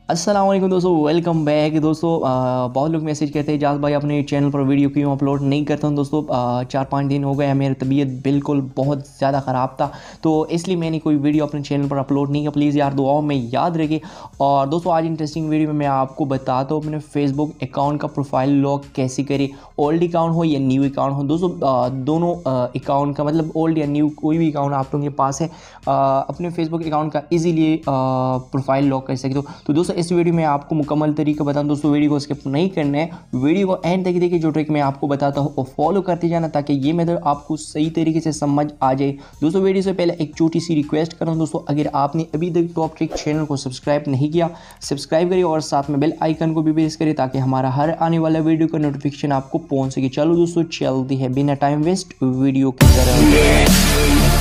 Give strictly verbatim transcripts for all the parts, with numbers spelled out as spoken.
अस्सलाम वालेकुम दोस्तों, वेलकम बैक दोस्तों। आ, बहुत लोग मैसेज करते हैं जाज भाई अपने चैनल पर वीडियो क्यों अपलोड नहीं करता हूँ। दोस्तों आ, चार पाँच दिन हो गए हैं, मेरी तबीयत बिल्कुल बहुत ज़्यादा ख़राब था, तो इसलिए मैंने कोई वीडियो अपने चैनल पर अपलोड नहीं किया। प्लीज़ यार दुआओं में याद रखिए। और दोस्तों आज इंटरेस्टिंग वीडियो में मैं आपको बताता हूँ अपने फेसबुक अकाउंट का प्रोफाइल लॉक कैसे करें। ओल्ड अकाउंट हो या न्यू अकाउंट हो दोस्तों, आ, दोनों अकाउंट का मतलब ओल्ड या न्यू कोई भी अकाउंट आप लोगों के पास है, आ, अपने फेसबुक अकाउंट का इजीली प्रोफाइल लॉक कर सकते हो। तो दोस्तों इस वीडियो में आपको मुकम्मल तरीका बताऊं। दोस्तों वीडियो को स्किप नहीं करना है, वीडियो को एंड तक देखिए। जो ट्रिक मैं आपको बताता हूं वो फॉलो करते जाना ताकि ये मेथड आपको सही तरीके से समझ आ जाए। दोस्तों वीडियो से पहले एक छोटी सी रिक्वेस्ट कर रहा हूं दोस्तों, अगर आपने अभी तक टॉप ट्रिक चैनल को सब्सक्राइब नहीं किया, सब्सक्राइब करिए और साथ में बेल आइकन को भी प्रेस करिए ताकि हमारा हर आने वाला वीडियो का नोटिफिकेशन आपको पहुंच सके। चलो दोस्तों चलती है बिना टाइम वेस्ट वीडियो की तरफ।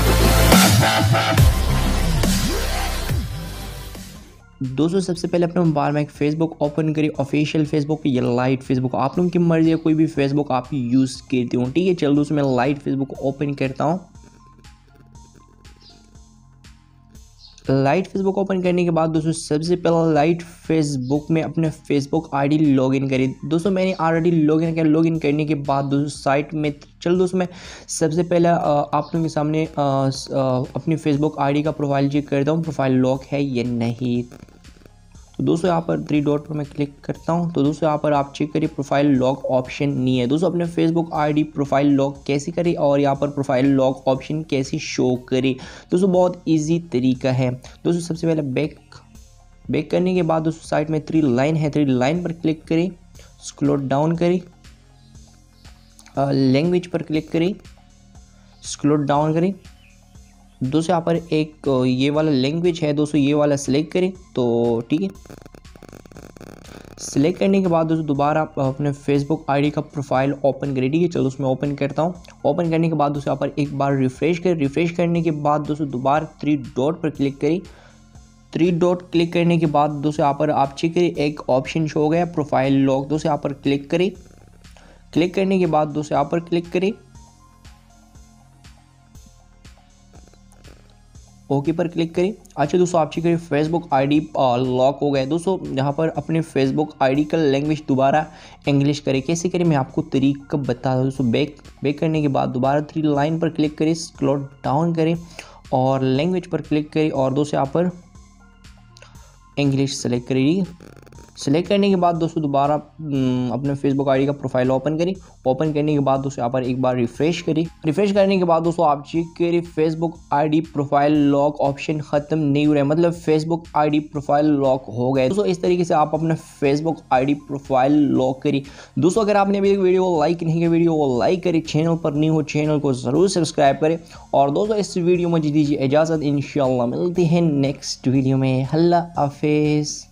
दोस्तों सबसे पहले अपने मोबाइल में एक फेसबुक ओपन करिए, ऑफिशियल फेसबुक या लाइट फेसबुक, आप लोगों की मर्जी है, कोई भी फेसबुक आप यूज़ करते हो, ठीक है। चलो दोस्तों मैं लाइट फेसबुक ओपन करता हूँ। लाइट फेसबुक ओपन करने के बाद दोस्तों सबसे पहले लाइट फेसबुक में अपने फेसबुक आईडी लॉगिन करिए। दोस्तों मैंने ऑलरेडी लॉगिन किया। लॉगिन करने के बाद दोस्तों साइट में चलो दोस्तों मैं सबसे पहले आप लोगों के सामने आ, आ, अपनी फेसबुक आईडी का प्रोफाइल चेक करता हूँ, प्रोफाइल लॉक है या नहीं। तो दोस्तों यहाँ पर थ्री डॉट पर मैं क्लिक करता हूँ। तो दोस्तों यहाँ पर आप चेक करिए प्रोफाइल लॉक ऑप्शन नहीं है। दोस्तों अपने फेसबुक आईडी प्रोफाइल लॉक कैसे करें और यहाँ पर प्रोफाइल लॉक ऑप्शन कैसे शो करें। दोस्तों बहुत इजी तरीका है। दोस्तों सबसे पहले बैक बैक करने के बाद दोस्तों साइड में थ्री लाइन है, थ्री लाइन पर क्लिक करें, स्क्रॉल डाउन करें, लैंग्वेज पर क्लिक करें, स्क्रॉल डाउन करें। दोस्तों यहाँ पर एक ये वाला लैंग्वेज है दोस्तों, ये वाला सिलेक्ट करें तो ठीक है। सिलेक्ट करने के बाद दोस्तों दोबारा आप अपने फेसबुक आईडी का प्रोफाइल ओपन करें, ठीक है। चलो उसमें ओपन करता हूँ। ओपन करने के बाद दोस्तों यहाँ पर एक बार रिफ्रेश करें। रिफ्रेश करने के बाद दोस्तों दोबारा थ्री डॉट पर क्लिक करें। थ्री डॉट क्लिक करने के बाद दोस्तों यहाँ पर आप चेक करें एक ऑप्शन शो हो गया प्रोफाइल लॉक। दोस्तों यहाँ पर क्लिक करें। क्लिक करने के बाद दोस्तों यहाँ पर क्लिक करें, ओके पर क्लिक करें। अच्छा दोस्तों आप चेक करिए फेसबुक आईडी लॉक हो गया। दोस्तों यहाँ पर अपने फेसबुक आईडी का लैंग्वेज दोबारा इंग्लिश करें। कैसे करें मैं आपको तरीका बता दूँ। दोस्तों बैक बैक करने के बाद दोबारा थ्री लाइन पर क्लिक करें, स्क्रॉल डाउन करें और लैंग्वेज पर क्लिक करें और दोस्तों यहाँ पर इंग्लिश सेलेक्ट करें। सेलेक्ट करने के बाद दोस्तों दोबारा अपने फेसबुक आईडी का प्रोफाइल ओपन करें। ओपन करने के बाद दोस्तों यहाँ पर एक बार रिफ्रेश करें। रिफ्रेश करने के बाद दोस्तों आप चेक करें Facebook ID profile lock option ख़त्म नहीं हो रहा है, मतलब फेसबुक आईडी प्रोफाइल लॉक हो गए। दोस्तों इस तरीके से आप अपने फेसबुक आईडी प्रोफाइल लॉक करें। दोस्तों अगर आपने अभी तक वीडियो को लाइक नहीं किया, वीडियो को लाइक करें, चैनल पर न्यू हो चैनल को ज़रूर सब्सक्राइब करें। और दोस्तों इस वीडियो में दीजिए इजाज़त, इंशाल्लाह मिलती है नेक्स्ट वीडियो में। अल्लाह हाफिज़।